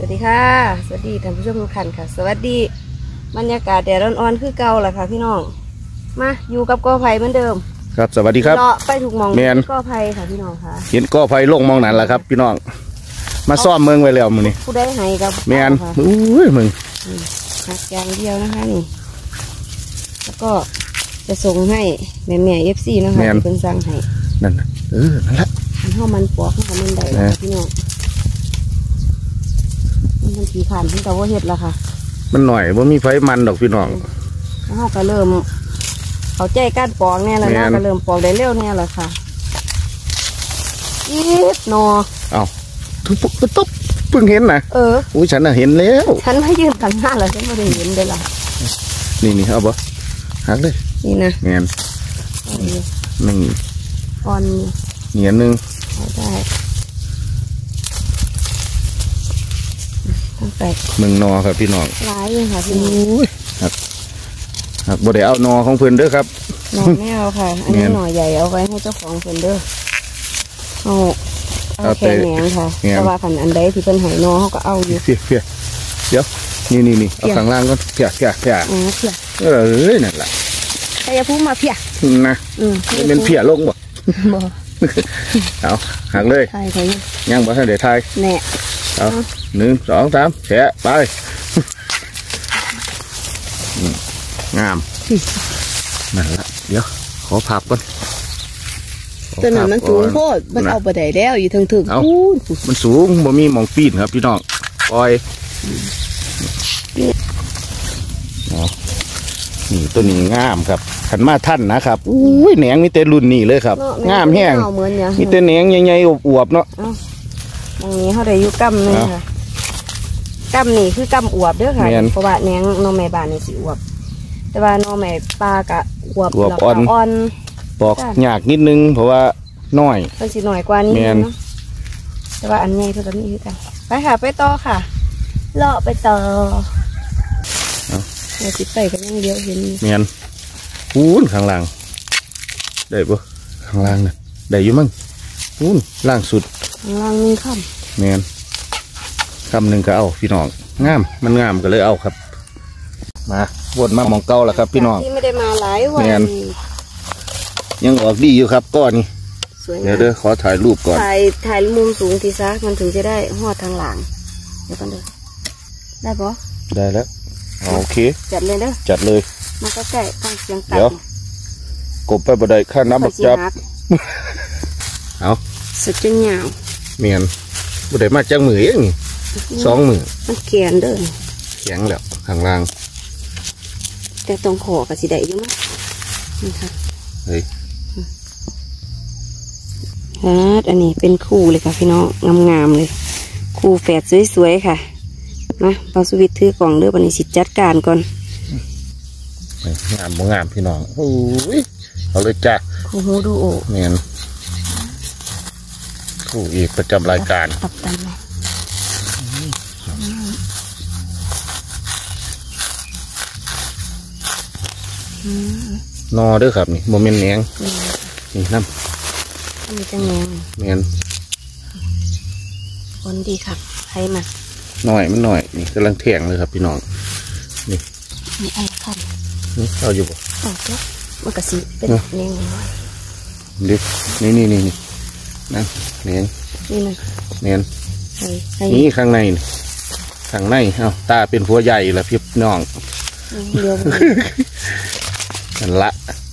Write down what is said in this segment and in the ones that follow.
วัสดีค่ะสวัสดีท่านผู้ชมทุกท่านค่ะสวัสดีบรรยากาศแดดร้อนๆคือเก่าแหละค่ะพี่น้องมาอยู่กับกอไผ่เหมือนเดิมครับสวัสดีครับเลาะไปถูกมองกอไผ่ค่ะพี่น้องค่ะเห็นกอไผ่ลงมองนั่นแหละครับพี่น้องมาซ่อมเมืองไว้แล้วมึงนี่ผู้ได้ให้กับแมนอุ้ยมึงหักอย่างเดียวนะคะนี่แล้วก็จะส่งให้แม่ๆFCนะคะที่เป็นสั่งให้นั่นนั่นแหละมันปอกมันได้พี่น้องมันขี่ผ่านที่เราเห็ดแล้วค่ะมันหน่อยว่ามีไฟมันดอกพี่น้องเขาก็เริ่มเขาใจก้านปอกเนี่ยแล้วนะก็เริ่มปอกได้เร็วเนี่ยแหละค่ะอีดนอเอาทุบตุ๊บเพิ่งเห็นนะอุ้ยฉันน่ะเห็นแล้วฉันไม่ยืนกันหน้าเลยฉันไม่ได้เห็นเลยล่ะนี่เอาบ่หักเลยนี่นะเงี้ยหนึ่งอ่อนเงี้ยหนึ่งได้มึงนอครับพี่น้องร้ายเลยค่ะพี่น้องหักบ่ได้เอานอของเพิ่นเด้อครับนอไม่เอาค่ะอันนี้หน่อใหญ่เอาไว้ให้เจ้าของเพิ่นเด้อเอาแค่แหนงค่ะแต่ว่าขันอันใดที่เป็นไหนอเขาก็เอาอยู่เพี้ยเดี๋ยวนี่เอาข้างล่างก็เพี้ยนั่นแหละใครจะพูดมาเพี้ยนะเป็นเพี้ยลงบ่เอาหักเลยย่างบ่ทันเดี๋ยวทายแน่เอา1 2 3แฉะไปงามนั่นละเดี๋ยวขอพับก่อนตัวนั้นมันสูงโคตรมันเอาไปได้แล้วอยู่ถึงมันสูงบ่มีมองปีนครับพี่น้องปล่อยนี่ตัวนี้งามครับขันมาท่านนะครับอุ้ยแหนงมีแต่รุ่นนี่เลยครับงามแห้งมีแต่แหนงใหญ่ๆอวบๆเนาะตรงนี้เขาได้อยู่กัมนึงค่ะกัมนี่คือกัมอวบเด้อค่ะเพราะว่าแหนงนอแม่บานนี่สิอวบแต่ว่านอแม่ปลากะอวบอ่อนปอกยากนิดนึงเพราะว่าน้อยเป็นสิหน่อยกว่านี้เนาะแต่ว่าอันใหญ่เท่ากันนี่คือกันไปค่ะไปต่อค่ะเลาะไปต่อเราติดไปกันยังเดียวเห็นเมียนพูนข้างล่างได้ปะข้างล่างน่ะได้อยู่มั้งพูนล่างสุดข้างล่างมีค่ำเมียนค่ำหนึ่งก็เอาพี่น้องงามมันงามก็เลยเอาครับมาวนมามองเก่าแล้วครับพี่น้องที่ไม่ได้มาหลายวันยังออกดีอยู่ครับก้อนนี้เดี๋ยวขอถ่ายรูปก่อนถ่ายมุมสูงทีซะมันถึงจะได้หอดทางหลังเดี๋ยวกันเด้อได้ปะได้แล้วโอเคจัดเลยเด้อจัดเลยมาก็แก่ฟังเสียงตัดเดี๋ยวกบไปบันไดข้าน้ำบักจับเอาสุดจะเหงาเมียนบันไดมาจังมือเอง2 มือมันเขียนเด้อแข็งแล้วข้างล่างแต่ตรงคอกับสีแดงอยู่มั้ยนี่ค่ะเฮ้ยอันนี้เป็นคู่เลยค่ะพี่น้องงามๆเลยคู่แฝดสวยๆค่ะมาปลาสวิตถือกล่องเด้อวันนี้สิจัดการก่อนงามบ่งามพี่น้องโอ้ยเอาเลยจ้าโอ้โหดูโอ้เมียนคู่อีกประจำรายการตับตันเลยนอเด้อครับนี่โมเมนต์แหนงนี่น้ำมีจังแหนงเมียนคนดีครับให้มาหน่อยมันหน่อยนี่กำลังแทงเลยครับพี่น้องนี่ไอ้ขันนี่เอาอยู่บ่เอาเจ้ามันกระสีเป็นแหนงน้อยดินี่นั่นแหนงนี่นะแหนงนี่ข้างในเอาตาเป็นหัวใหญ่ละพี่น้องเดี๋ยวนั่นละ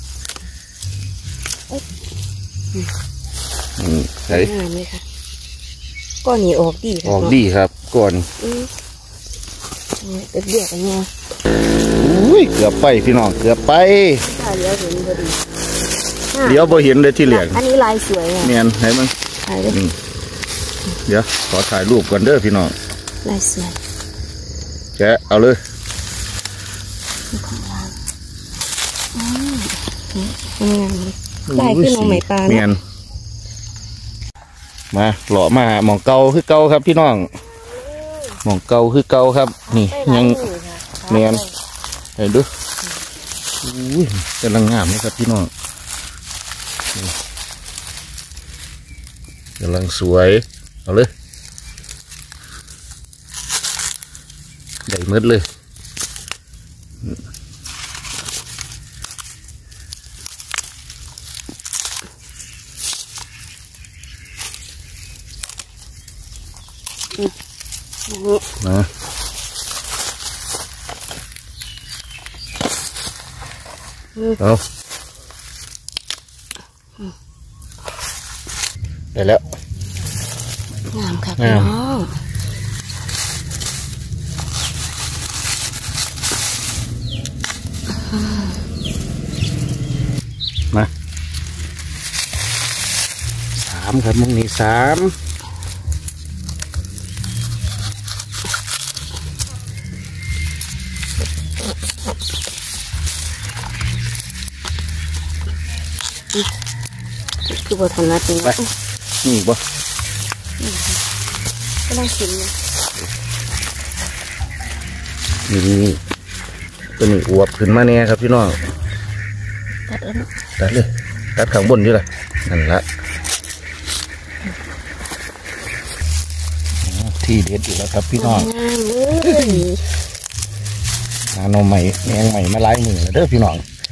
ใช่ไหมคะก้อนนี้ออกดีออกดีครับก่อนเบียดกันไงอุ้ยเกือบไปพี่น้องเกือบไปเดี๋ยวพอเห็นเลยที่เหลืองอันนี้ลายสวยเนียนไหนมั้งเดี๋ยวขอถ่ายรูปก่อนเด้อพี่น้องลายสวยแกะเอาเลยลายขึ้นลงไหมปลาเนียนมาหล่อมาหมองเกาคือเกาครับพี่น้องหมองเกาคือเกาครับนี่ยังเนียนเห็นดูอุ้ยกำลังงามเลยครับพี่น้องกำลังสวยเอาเลยได้หมดเลยนะเอาได้แล้วงามค่ะพี่น้องมา3ครับมุ้งนี้3 คือบทถนัดจริงไปนี่บ่ก็ต้องกินนี่ตัวนี้อวบขึ้นมาเนี่ยครับพี่น้องตัดเลยตัดข้างบนนี่แหละนั่นละที่เด็ดอยู่แล้วครับพี่น้องหน่อใหม่แมงใหม่มาไล่มือแล้วเด้อพี่น้อง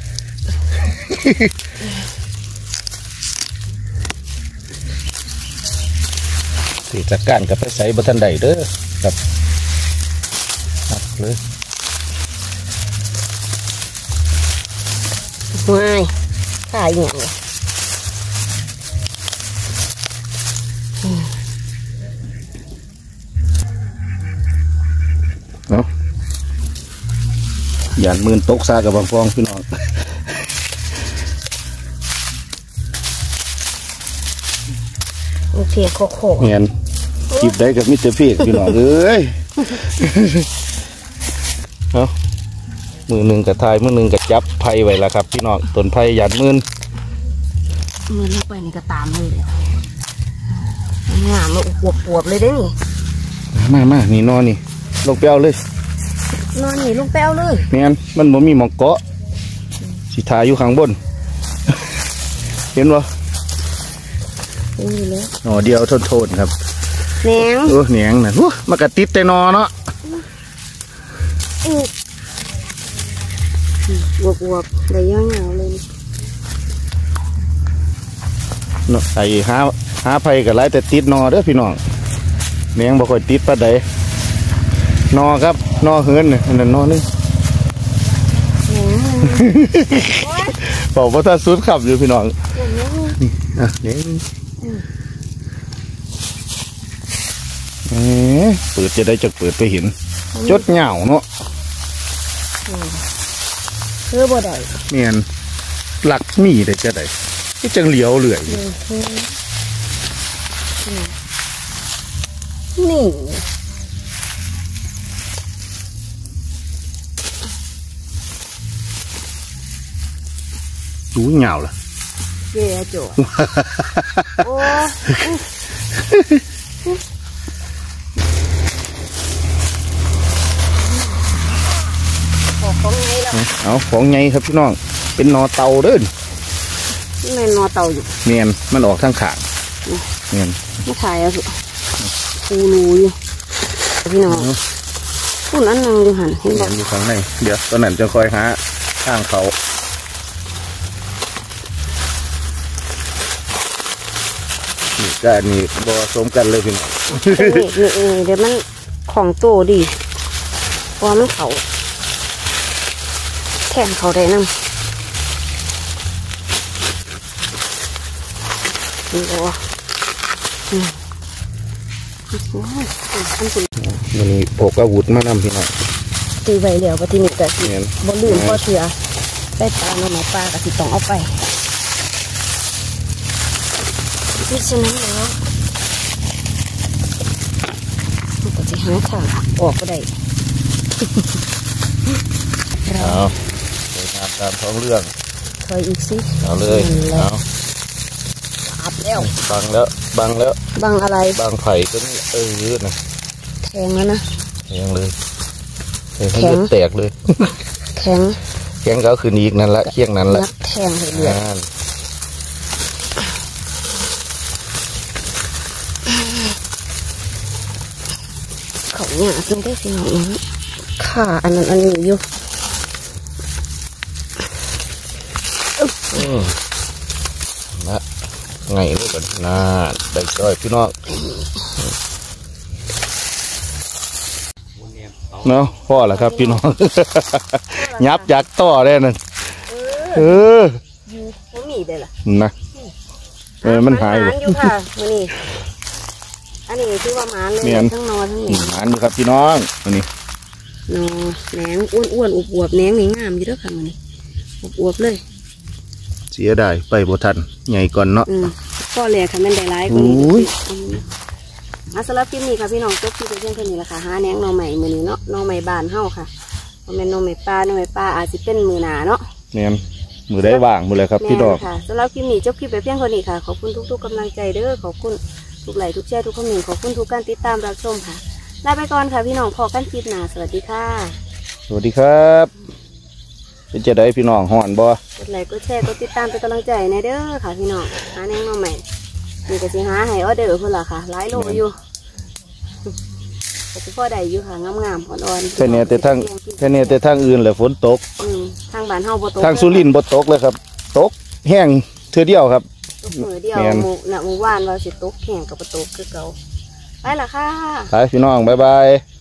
ที่จัดการกับไปใส่บัทันใดเด้อครับตัดเลยไม่ขายอย่างเลยเนาะหยาดมืนตกซากับบางฟองพี่น้องโอเคโคโค่เห็นจิบได้กับมิสเตอร์พีพี่น้องเอ้ยเนาะมือหนึ่งกับทายมือหนึ่งกับจับไผ่ไว้แล้วครับพี่น้องต้นไผ่หยาดมืนลงไปนี่ก็ตามเลยงามมาอวบเลยได้นี่มานี่นอนนี่ลงไปเอาเลยนอนนี่ลงไปเอาเลยเนี่ยมันบ่มีหมอกเกาะสิทาอยู่ข้างบนเห็นบ่นี่เลยหน่อเดียวทนครับแหนงแหนงน่ะมากระติดแต่นอเนาะอวบได้ย่างเหงาเลยเนาะไอ้หาไผ่กับไรแต่ติดนอเด้อพี่น้องแหนงบ่ค่อยติดปะใดนอครับนอเฮิร์นอันนั้นนอนึงบอกว่าถ้าสุดขับอยู่พี่น้องนี่เปิดจะได้จะเปิดไปเห็นจดเหงาเนาะคือบ่ได้เมียนหลักมีได้จะได้ที่จังเหลียวเหลื่อยนี่ดูเหงาล่ะเจ๊จ๋อโอ้ของไงล่ะเอาของไงครับพี่น้องเป็นนอเตาเด้อนี่มันนอเตาอยู่เมียนมันออกทางขาเมียนไม่ถ่ายอ่ะสุกูรู้อยู่พี่น้องพูดนั้นนึงดูหันเห็นบอกอยู่ข้างในเดี๋ยวตอนนั้นจะคอยหาทางเขานี่ก็นี่บอสมกันเลยพี่น้องนี่เดี๋ยวมันของโตดีพอมันเขาแข่งเขาได้นั่งนี่โอ้มันนี่พกอาวุธมานำพี่น้องตีไว้เหลียวปฏินิกะสิบ่ลืมพอเสือได้ปลาหน่อไม้ปลากะสิต้องเอาไปนี่ฉะนั้นแล้วก็จะหาทางออกก็ได้เอาไปงานตามท้องเรื่องเคยอีกสิเอาเลยเอาอับแล้วบังอะไรบังไผ่ก็นี่ยืดนะแทงแล้วนะแทงเลยให้ยืดแตกเลยแข็งก็คืออีกนั่นละเคียงนั้นละแทงให้เลือดเขาเนี่ยซึ่งได้สิหน่อยค่ะอันนั้นอันนี้อยู่นะไงเลยก่อนนะได้จ้อยพี่น้องเนาะพ่อแหละครับพี่น้อง ยับยักต่อได้นั่นอยู่บ่มีได้ล่ะนะมันหายอยู่ค่ะมื้อนี้อันนี้คือว่าหมานเลยทั้งนอทั้งหนีหมานอยู่ครับพี่น้องอันนี้นอแหนงอ้วนๆอวบๆแหนงนี่งามอยู่เด้อค่ะมื้อนี้อวบๆเลยเสียดายไปบ่ทันใหญ่ก่อนเนาะก็แหลกค่ะมันได้หลายกว่านี้สำหรับคลิปนี้ค่ะพี่น้องจบคลิปเพียงเท่านี้แหละค่ะหาแหนงนอใหม่มื้อนี้เนาะนอใหม่บ้านเฮาค่ะบ่แม่นนอใหม่ปลาอาจสิเป็นมื้อหน้าเนาะแม่นมือได้ว่างมือเลยครับพี่ดอกค่ะสำหรับคลิปนี้จบคลิปไปเพียงเท่านี้ค่ะขอบคุณทุกๆกำลังใจเด้อขอบคุณทุกไลค์ทุกแชร์ทุกคอมเมนต์ขอบคุณทุกการติดตามรับชมค่ะลาไปก่อนค่ะพี่น้องพอกันคลิปหน้าสวัสดีค่ะสวัสดีครับเป็นจะได้พี่น้องห่อนบ่กดไลค์กดแชร์กดติดตามเป็นกำลังใจในเด้อค่ะพี่น้องหาแนงมาใหม่มีกระสีหาให้ออเดอร์เพื่อนล่ะค่ะหลายโลอยู่แต่พ่อได้อยู่ค่ะงามๆอ่อนๆแค่นี้แต่ทางอื่นแหละฝนตกทางบ้านเฮาบ่ตกทางสุรินทร์บ่ตกเลยครับตกแห้งเทื่อเดียวครับมือเดียวหมู่บ้านว่าสิตกแห้งกับบ่ตกคือเก่าไปล่ะค่ะไปพี่น้องบ๊ายบาย